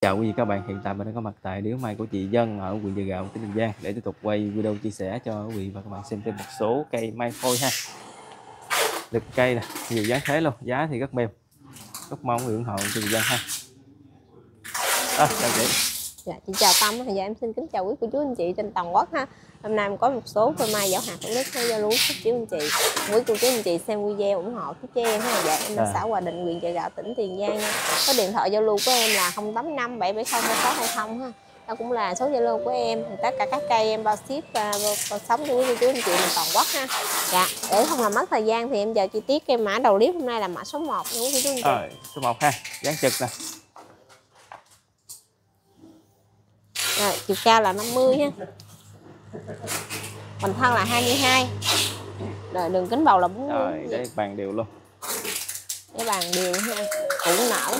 Chào quý vị các bạn, hiện tại mình đang có mặt tại điếu mai của chị Dân ở huyện Chợ Gạo, tỉnh Tiền Giang để tiếp tục quay video chia sẻ cho quý vị và các bạn xem thêm một số cây mai phôi ha. Lực cây nè, nhiều giá thế luôn, giá thì rất mềm. Rất mong ủng hộ chị Dân ha. Chào chị. Dạ, chị chào Tâm. Dạ, em xin kính chào quý cô chú anh chị trên toàn quốc ha. Hôm nay em có một số phôi mai giảo hạt Thủ Đức giao lưu các chú anh chị. Quý cô chú anh chị xem video ủng hộ giúp cho em ha. Dạ, em ở xã Hòa Định, huyện Chợ Gạo, tỉnh Tiền Giang nha. Có điện thoại giao lưu của em là 085 770 2620 ha. Đó cũng là số Zalo của em. Tất cả các cây em bao ship và sống cho quý cô chú anh chị toàn quốc ha. Dạ, để không làm mất thời gian thì em giờ chi tiết cái mã đầu clip hôm nay là mã số 1 nha quý cô chú anh chị. Số 1 ha, dáng trực nè. Rồi, chiều cao là 50 ha. Hoành thân là 22. Rồi, đường kính bầu là 40. Rồi, để bàn đều luôn. Cái bàn đều ha, cũng nở.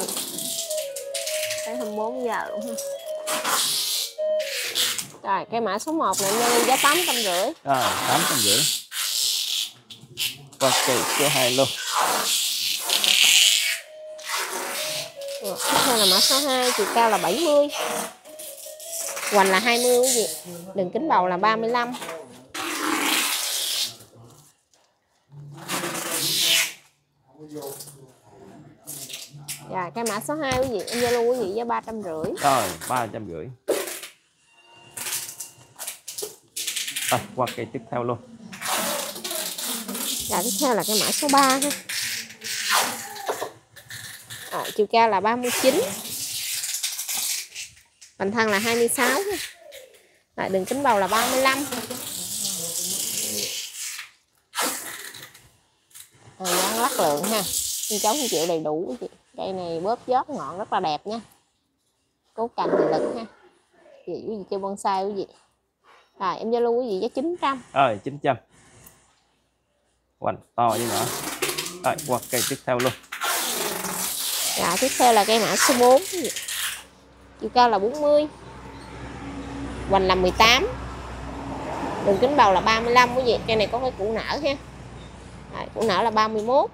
Tới 24 giờ luôn ha. Rồi, cái mã số 1 này nhân giá 850. Rồi, 850. Qua cây số 2 luôn. Tiếp theo là mã số 2, chiều cao là 70. Hoành là 20 quý vị. Đường kính bầu là 35. Dạ, cái mã số 2 quý vị, em Zalo quý vị giá 350. Rồi, 350. Rồi, qua cây tiếp theo luôn. Dạ, tiếp theo là cái mã số 3 ha. Chiều cao là 39. Hoành thân là 26 ha. Rồi, đường kính bầu là 35. Dáng lắc lượng ha. Xin cháu 1 triệu đầy đủ quý vị. Cây này bóp giót ngọn rất là đẹp nha. Cốt cành thì lực ha. Quý vị chơi bonsai quý vị. Rồi, em Zalo quý vị giá 900. Rồi, 900. Hoành to với nhỏ. Rồi, qua cây tiếp theo luôn. Dạ, tiếp theo là cây mã số 4. Chiều cao là 40. Hoành là 18. Đường kính bầu là 35 quý vị. Cây này có cái củ nở ha. Rồi, củ nở là 31.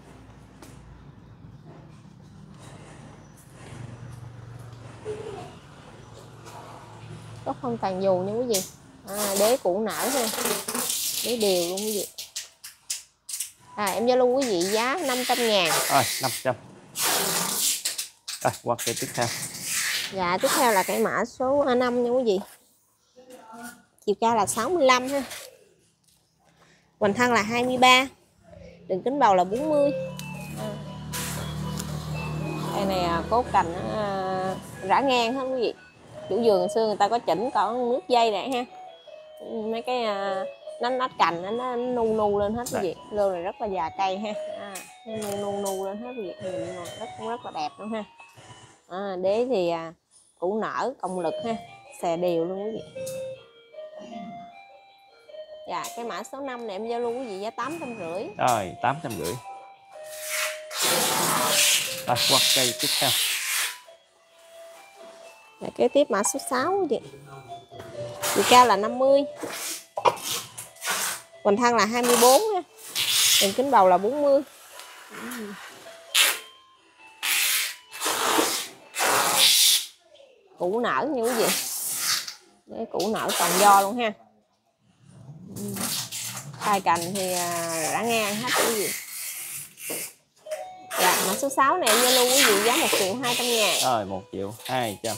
Có không tàn dù nha quý vị. Đế củ nở ha. Đế đều luôn quý vị. Em Zalo quý vị giá 500.000. Rồi, 500. Rồi, qua cây tiếp theo. Dạ, tiếp theo là cái mã số 5 nha quý vị. Chiều cao là 65 ha. Hoành thân là 23. Đường kính bầu là 40. Cây này cốt cành rã ngang hết quý vị. Chủ vườn ngày xưa người ta có chỉnh có nước dây này ha. Mấy cái nách cành nó nu lên hết quý vị. Lô này rất là già cây ha. Nu lên hết quý vị. Rất là đẹp luôn ha. Đế thì củ nở cộng lực ha, xè đều luôn quý vị. Dạ, cái mã số 5 này em giao luôn quý vị giá 850. Rồi, 850. Rồi, qua cây tiếp theo. Dạ, kế tiếp mã số 6 quý vị. Chiều cao là 50. Hoành thân là 24 ha. Đường kính bầu là 40. Củ nở nha quý vị. Đấy, củ nở toàn do luôn ha. Hai cành thì rã ngang hết quý vị. Dạ, mã số 6 này em luôn quý vị giá 1.200.000. Rồi, 1.200.000.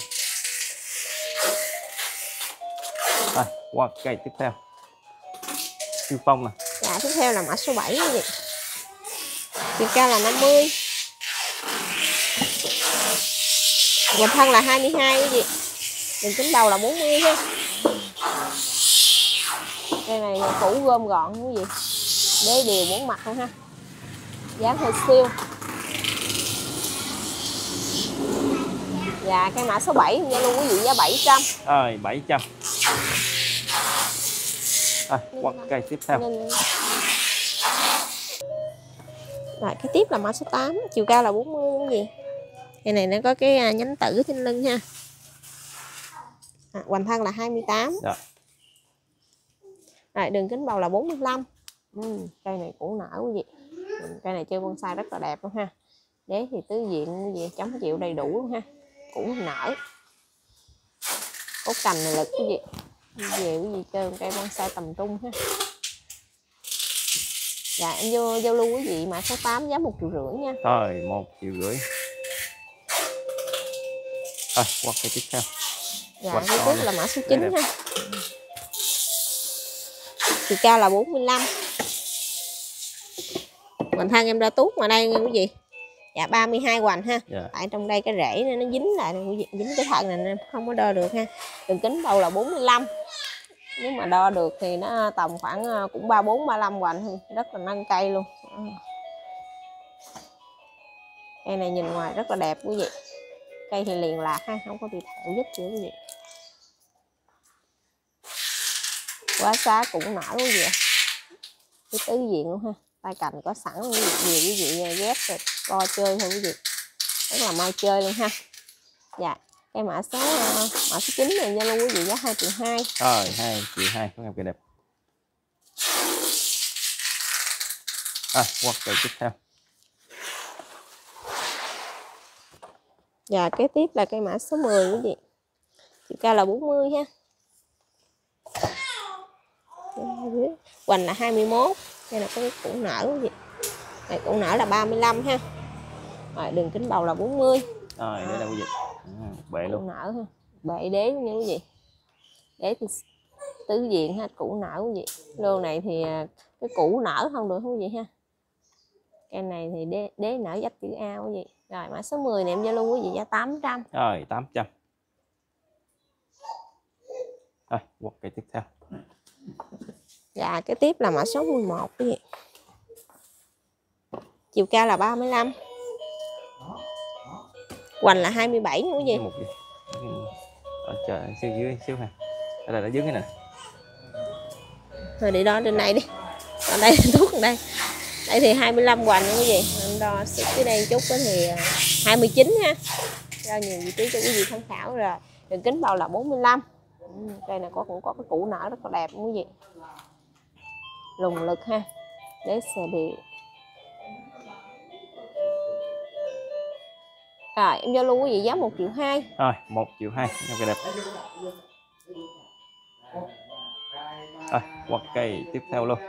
Rồi, qua cây tiếp theo. Siêu phong nè. Dạ, tiếp theo là mã số 7 quý vị. Chiều cao là 50. Hoành thân là 22 quý vị. Đường kính bầu là 40 ha. Cây này củ gom gọn quý vị. Đế đều 4 mặt luôn ha. Giá hơi siêu. Dạ, cây mã số 7 nha luôn quý vị giá 700. Rồi, 700. Rồi, qua cây tiếp theo. Rồi, cái tiếp là mã số 8, chiều cao là 40 quý vị. Cây này nó có cái nhánh tử trên lưng ha. Hoành thân là 28. Dạ. Rồi, đường kính bầu là 45. Cây này củ nở quý vị. Cây này chơi bonsai rất là đẹp luôn ha. Đế thì tứ diện quý vị, chấm chịu đầy đủ luôn ha. củ nở. Có cành này lực quý vị. Về quý vị chơi cây bonsai tầm trung ha. Dạ em vô giao lưu quý vị mã số 8 giá 1,5 triệu nha. Rồi 1,5 triệu. Rồi qua cây tiếp theo. Dạ cái tiếp là mã số 9 ha. Chiều cao là 45. Hoành thân em ra tuốt ngoài đây nha quý vị. Dạ 32 hoành ha. Tại trong đây cái rễ này nó dính lại quý vị, dính cái thân này nên không có đo được ha. Đường kính đầu là 45. Nếu mà đo được thì nó tầm khoảng cũng 34 35 hoành thôi, rất là nâng cây luôn. Cây này nhìn ngoài rất là đẹp quý vị. Cây thì liền lạc ha, không có bị thẹo dứt gì quý vị. Quá xá cũng nở quý vị. Cái tứ diện luôn ha. Tay cành có sẵn luôn quý vị ghép rồi co chơi thôi quý vị. Rất là mau chơi luôn ha. Dạ. Cái mã số 9 này giao lưu quý vị giá 2,2 triệu. Rồi 2,2 triệu có em cây đẹp. Qua cây tiếp theo. Dạ kế tiếp là cây mã số 10 quý vị. Chiều cao là 40 ha. Hoành là 21. Đây là cái củ nở quý vị. Này củ nở là 35 ha. Rồi đường kính bầu là 40. Rồi đây là quý vị. Bệ luôn. Củ nở ha. Bệ đế luôn nha quý vị. Đế thì tứ diện ha, củ nở quý vị. Lô này thì cái củ nở không được quý vị ha. Cây này thì đế nở dách chữ A quý vị. Rồi mã số 10 này em giao lưu quý vị giá 800. Rồi 800. Rồi qua cây tiếp theo. Dạ cái tiếp là mã số 11 quý vị. Chiều cao là 35. Hoành là 27 quý vị. Chờ xíu ha. Đây là dưới cái này. Thôi để đo trên này đi. Ở đây thuốc ở đây. Đây thì 25 hoành nha quý vị. Em đo xịt cái đây chút thì 29 ha. Ra nhiều vị trí cho quý vị tham khảo rồi. Đường kính bầu là 45. Cây này cũng có cái củ nở rất là đẹp quý vị. Lùng lực ha. Đế xe đều. Rồi em giao lưu quý vị giá 1,2 triệu. Rồi 1,2 triệu nhau cây đẹp. Rồi qua cây tiếp theo luôn.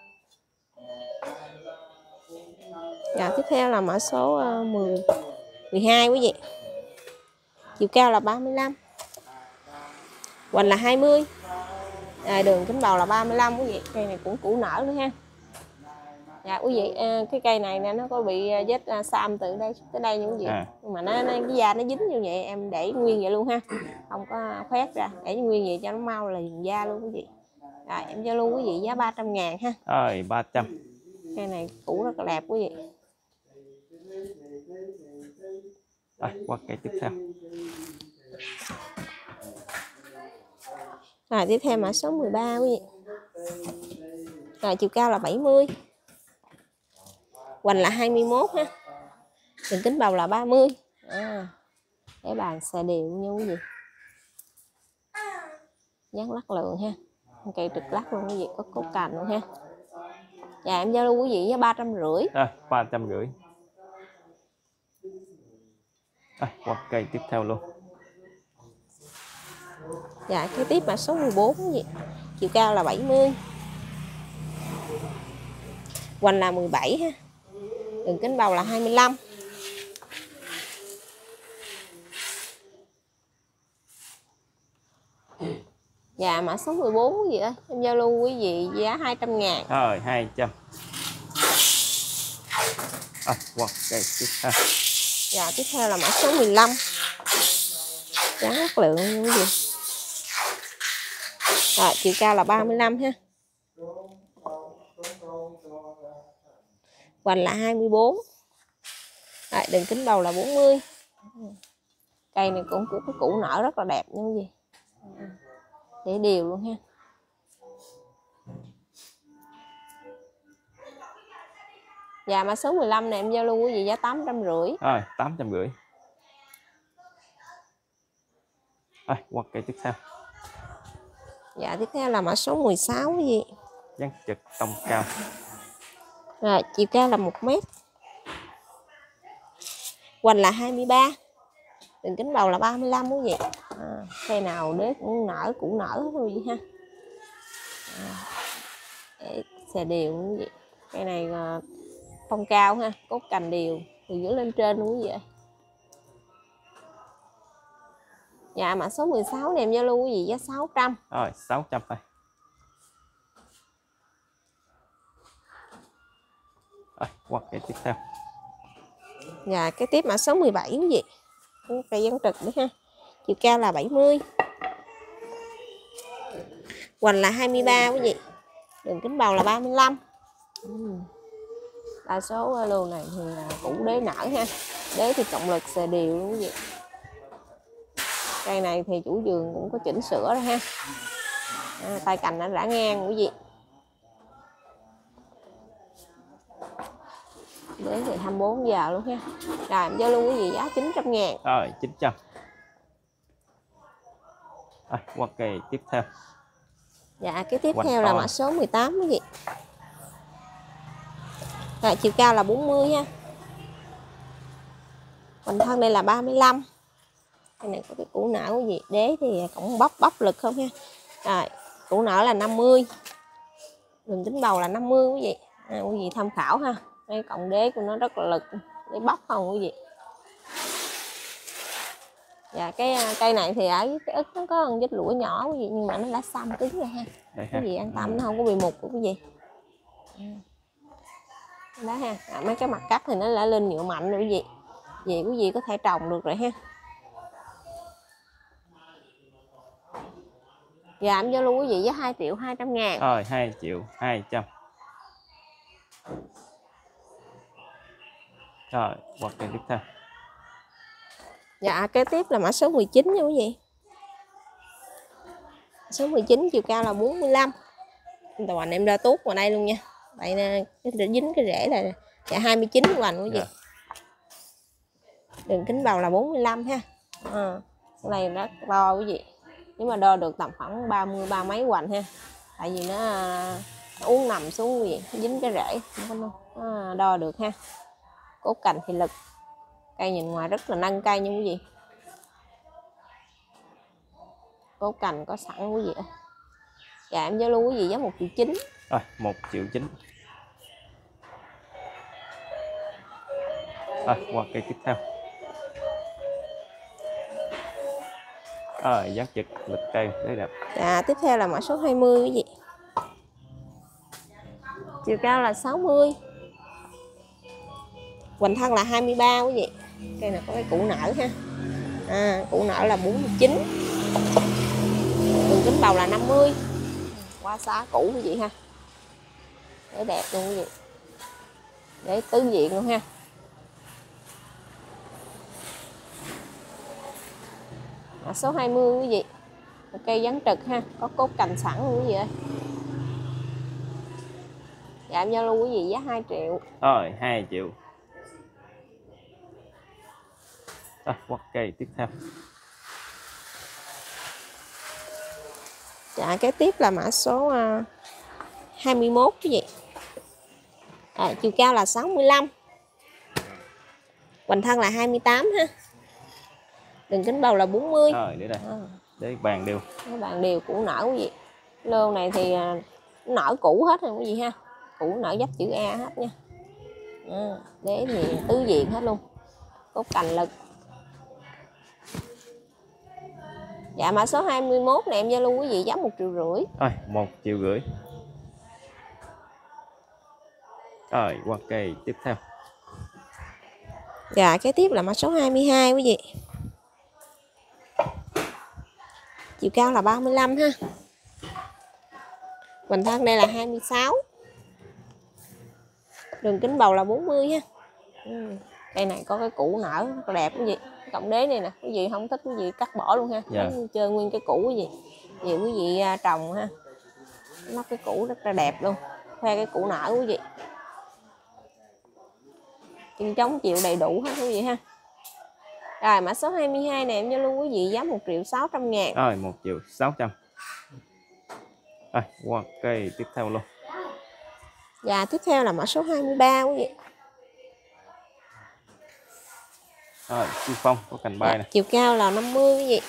Dạ tiếp theo là mã số 12 quý vị. Chiều cao là 35. Hoành là 20. Đường kính bầu là 35 quý vị. Cây này cũng củ nở nữa ha. Dạ quý vị cái cây này nè nó có bị vết xăm từ đây tới đây như quý vị. Nhưng mà cái da nó dính như vậy em để nguyên vậy luôn ha. Không có khoét ra, để nguyên vậy cho nó mau liền da luôn quý vị. Rồi em giao lưu quý vị giá 300.000 ha. Rồi 300. Cây này củ rất là đẹp quý vị. Rồi qua cây tiếp theo. Rồi tiếp theo mã số 13 quý vị. Rồi chiều cao là 70. Hoành là 21 ha. Đường kính bầu là 30. Cái bàn xe đều nha quý vị. Dán lắc lượng ha. Cây trực lắc luôn quý vị, có cốt cành luôn ha. Dạ em giao lưu quý vị với 350. 350. Qua cây tiếp theo luôn. Dạ cái tiếp mã số 14 quý vị. Chiều cao là 70. Hoành là 17 ha. Đường kính bầu là 25. Dạ mã số 14 quý vị ơi. Em giao lưu quý vị giá 200.000. Rồi 200. Qua cây tiếp theo. Dạ tiếp theo là mã số 15. Dán lắc lượng nha quý vị. Rồi chiều cao là 35 ha. Hoành là 24. Rồi đường kính bầu là 40. Cây này cũng của cái củ nở rất là đẹp nha quý vị. Để đều luôn ha. Dạ mã số 15 này em giao lưu quý vị giá 850. Rồi 850. Rồi qua cây tiếp theo. Dạ tiếp theo là mã số 16 quý vị. Dán trực tông cao. Rồi chiều cao là 1 mét. Hoành là 23. Đường kính bầu là 35 quý vị. Cây nào đế cũng nở, củ nở hết quý vị ha. Xè đều quý vị. Cây này phong cao ha, cốt cành đều từ dưới lên trên luôn quý vị. Dạ mã số 16 này em giao lưu quý vị giá 600. Rồi 600 thôi. Rồi qua cây tiếp theo. Dạ cái tiếp mã số 17 quý vị. Cây dân trực nữa ha. Chiều cao là 70. Hoành là 23 quý vị. Đường kính bầu là 35. Đa số lô này thì củ đế nở ha. Đế thì trọng lực xè đều luôn quý vị. Cây này thì chủ vườn cũng có chỉnh sửa rồi ha. Tay cành đã rã ngang quý vị. Đế thì 24 giờ luôn ha. Rồi em giao luôn quý vị giá 900.000. Rồi 900. Rồi qua cây tiếp theo. Dạ cái tiếp Hoành theo là to. mã số 18 quý vị. Rồi chiều cao là 40 ha. Hoành thân đây là 35. Cái này có cái củ nở quý vị. Đế thì cũng bắp lực không ha. Rồi củ nở là 50. Đường kính bầu là 50 quý vị. Quý vị tham khảo ha. Cái cọng đế của nó rất là lực để bắp không quý vị. Dạ cái cây này thì ở cái ức nó có một vết lũa nhỏ quý vị, nhưng mà nó đã xăm cứng rồi ha. Quý vị an tâm nó không có bị mục của quý vị. Đó ha. Mấy cái mặt cắt thì nó đã lên nhựa mạnh rồi quý vị. Vậy quý vị có thể trồng được rồi ha. Dạ em giao lưu quý vị giá 2.200.000. Rồi 2.200.000. Rồi qua cây tiếp theo. Dạ kế tiếp là mã số 19 nha quý vị. Số 19 chiều cao là 45. Hoành em ra tuốt vào đây luôn nha. Đây nè, cái dính cái rễ là dạ 29 hoành quý vị. Đường kính bầu là 45 ha. Cái này rất to quý vị. Nếu mà đo được tầm khoảng 30 mấy hoành ha. Tại vì nó uống nằm xuống quý vị, dính cái rễ nó đo được ha. Cốt cành thì lực. Cây nhìn ngoài rất là nâng cây nha quý vị. Cốt cành có sẵn quý vị. Dạ em giao lưu quý vị giá 1.900.000. Rồi 1.900.000. Rồi qua cây tiếp theo. Rồi dáng trực lực cây rất đẹp. Dạ tiếp theo là mã số 20 quý vị. Chiều cao là 60. Hoành thân là 23 quý vị. Cây này có cái củ nở ha. Củ nở là 49. Đường kính bầu là 50. Quá xá củ quý vị ha. Để đẹp luôn quý vị. Để tứ diện luôn ha. Số 20 quý vị. Một cây dán trực ha, có cốt cành sẵn luôn quý vị ơi. Dạ em giao lưu quý vị giá 2 triệu. Rồi 2 triệu. Rồi qua cây tiếp theo. Dạ kế tiếp là mã số 21 quý vị. Chiều cao là 65. Hoành thân là 28 ha. Đường kính bầu là 40. Rồi để đây. Để bàn đều. Cái bàn đều củ nở quý vị. Lô này thì nở củ hết rồi quý vị ha. Củ nở dấp chữ A hết nha. Đế thì tứ diện hết luôn. Cốt cành lực. Dạ mã số 21 này em giao lưu quý vị giá 1,5 triệu. Rồi 1,5 triệu. Rồi qua cây tiếp theo. Dạ kế tiếp là mã số 22 quý vị. Chiều cao là 35 ha. Hoành thân đây là 26. Đường kính bầu là 40 ha. Cây này có cái củ nở rất là đẹp quý vị. Cộng đế này nè, quý vị không thích quý vị cắt bỏ luôn ha. Chơi nguyên cái củ quý vị. Vì quý vị trồng ha. Nó cái củ rất là đẹp luôn. Khoe cái củ nở quý vị. Chân trống chịu đầy đủ hết quý vị ha. Rồi mã số 22 này em giao lưu quý vị giá 1.600.000. Rồi 1.600.000. Rồi qua cây tiếp theo luôn. Dạ tiếp theo là mã số 23 quý vị. Rồi, siêu phong có cành bay Dạ, nè. chiều cao là 50 quý vị.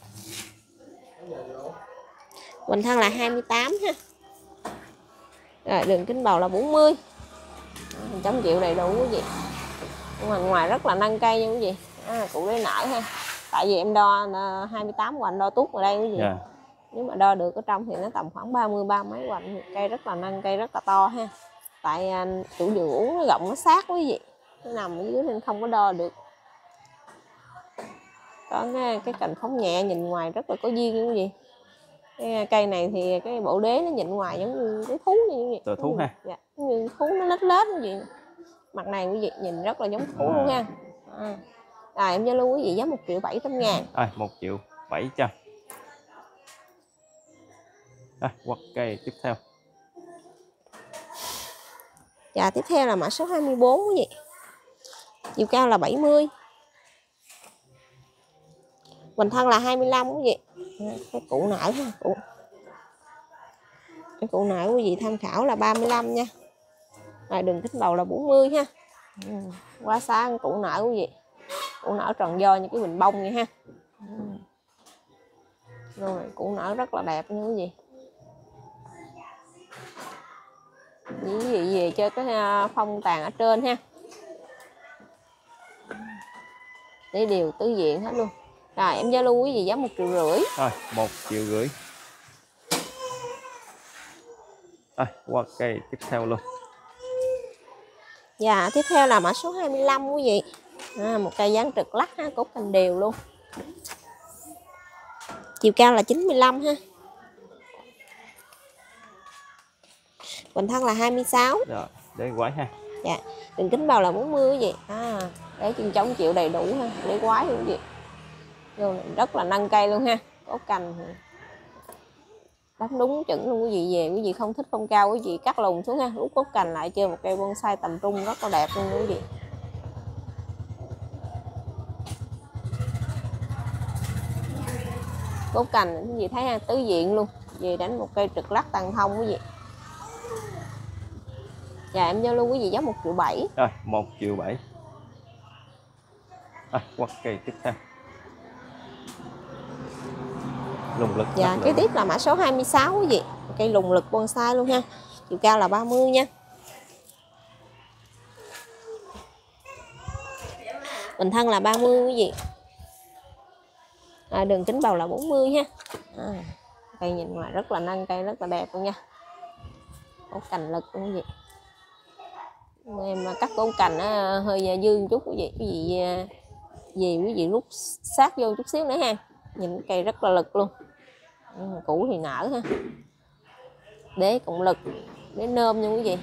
Hoành thân là 28 ha. Rồi đường kính bầu là 40. Mình chống chịu đầy đủ quý vị. Ngoài rất là nâng cây nha quý vị. Cụ đế nở ha. Tại vì em đo 28 hoành đo tuốt ở đây quý vị. Dạ. Nếu mà đo được ở trong thì nó tầm khoảng 30 mấy hoành. Cây rất là nâng, cây rất là to ha. Tại chủ vườn uống nó rộng nó sát quý vị. Nó nằm ở dưới nên không có đo được. Có cái cành phóng nhẹ nhìn ngoài rất là có duyên quý vị. Cái cây này thì cái bộ đế nó nhìn ngoài giống như cái thú như vậy. Tựa thú ha. Dạ, như thú nó lết lết như vậy. Mặt này quý vị nhìn rất là giống thú luôn ha. Rồi em giao lưu quý vị giá 1.700.000. Rồi 1.700.000. Rồi quật cây tiếp theo. Dạ tiếp theo là mã số 24 quý vị. Chiều cao là 70. Hoành thân là 25 quý vị. Cái cụ nở ha, cái cụ nở quý vị tham khảo là 35 nha. Rồi đường kính bầu là 40 ha. Quá sáng cụ nở quý vị. Cụ nở tròn do như cái bình bông vậy ha. Rồi cụ nở rất là đẹp nha quý vị. Quý vị về chơi cái phong tàn ở trên ha. Để đều tứ diện hết luôn. Rồi em giao lưu quý vị giá 1.500.000. Rồi 1.500.000. Rồi qua cây tiếp theo luôn. Dạ tiếp theo là mã số 25 quý vị. Một cây dáng trực lắc ha, cốt cành đều luôn. Chiều cao là 95 ha. Hoành thân là 26. Rồi để quái ha. Dạ đường kính bầu là 40 quý vị. Để chân chống chịu đầy đủ ha, để quái luôn quý vị. Vô rất là nâng cây luôn ha. Cốt cành đóng đúng chuẩn luôn quý vị. Về quý vị không thích phong cao quý vị cắt lùn xuống ha, rút cốt cành lại chơi một cây bonsai tầm trung rất là đẹp luôn quý vị. Cốt cành quý vị thấy ha, tứ diện luôn. Về đánh một cây trực lắc tàn thông quý vị. Dạ em giao lưu quý vị giá 1.700.000. Rồi 1.700.000. Quật cây tiếp theo. Lùng lực. Dạ kế tiếp là mã số 26 quý vị. Cây lùng lực bonsai luôn ha. Chiều cao là 30 nha. Bình thân là 30 quý vị. Đường kính bầu là 40 ha. Cây nhìn ngoài rất là nâng, cây rất là đẹp luôn nha. Cốt cành lực luôn quý vị. Em cắt cốt cành hơi dư một chút quý vị. Quý vị rút sát vô chút xíu nữa ha. Nhìn cây rất là lực luôn. Củ thì nở ha. Đế cộng lực, đế nôm nha quý vị.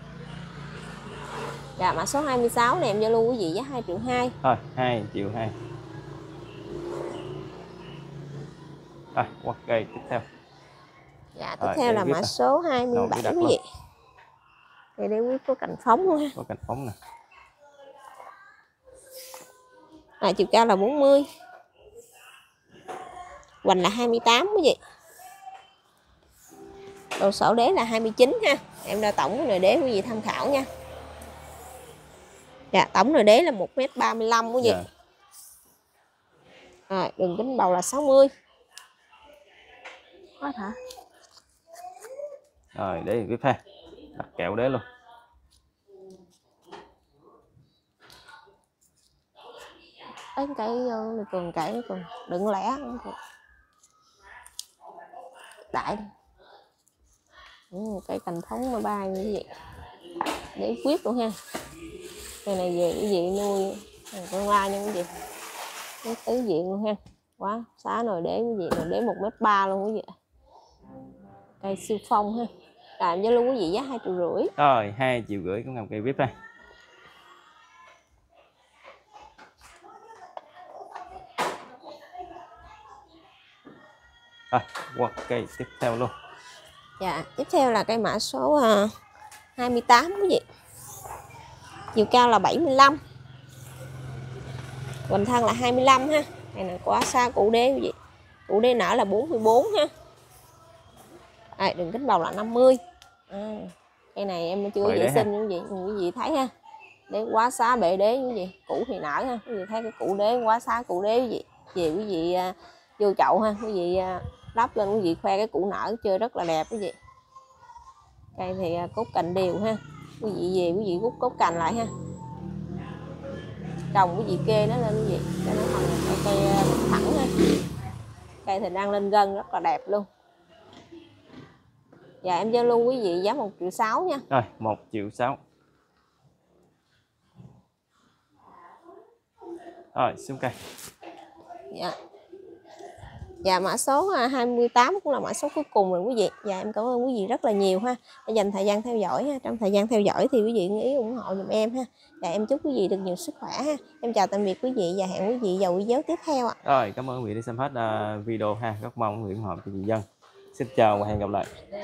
Dạ mã số 26 này em giao lưu quý vị giá 2.200.000. Thôi 2.200.000. Rồi quật cây tiếp theo. Dạ tiếp theo là mã số 27 quý vị. Đây để quý có cành phóng luôn ha. Có cành phóng nè. Chiều cao là 40. Hoành là 28 quý vị. Độ sổ đế là 29 ha. Em đo tổng nồi đế quý vị tham khảo nha. Dạ tổng nồi đế là 1m35 quý vị. Dạ. Rồi đường kính bầu là 60. Có hả? Rồi để tiếp ha. Đặt kẹo đế luôn. Cái vô còn cãi còn đừng lẻ đại cái cành phóng mà bay như vậy để quyết luôn ha. Cây này về cái gì nuôi con la nha quý vị. Nó tứ diện luôn ha. Quá xá nồi đế quý vị, nồi đế 1m3 luôn quý vị. Cây siêu phong ha. Làm cho luôn quý vị giá 2.500.000. Rồi 2.500.000 cũng làm cây VIP đây. Rồi quật cây tiếp theo luôn. Dạ tiếp theo là cây mã số 28 quý vị. Chiều cao là 75. Hoành thân là 25 ha. Này là quá xa củ đế quý vị. Củ đế nở là 44 ha. Đường kính bầu là 50. Cây này em chưa vệ sinh quý vị thấy ha. Đế quá xá bệ đế như gì củ thì nở ha, quý vị thấy cái củ đế quá xá củ đế gì về quý vị vô chậu ha, quý vị đắp lên quý vị khoe cái củ nở chơi rất là đẹp quý vị. Cây thì cốt cành đều ha, quý vị về quý vị rút cốt cành lại ha, trồng quý vị kê nó lên quý vị cho nó thành cây thẳng ha. Cây thì đang lên gân rất là đẹp luôn. Dạ em giao lưu quý vị giá 1,6 triệu nha. Rồi 1,6 triệu. Rồi xuống cây. Dạ mã số 28 cũng là mã số cuối cùng rồi quý vị. Dạ em cảm ơn quý vị rất là nhiều ha, đã dành thời gian theo dõi ha. Trong thời gian theo dõi thì quý vị nghĩ ủng hộ giùm em ha. Dạ em chúc quý vị được nhiều sức khỏe ha. Em chào tạm biệt quý vị và hẹn quý vị vào video tiếp theo ạ. Rồi cảm ơn quý vị đã xem hết video ha, rất mong quý vị ủng hộ cho chị Dân. Xin chào và hẹn gặp lại.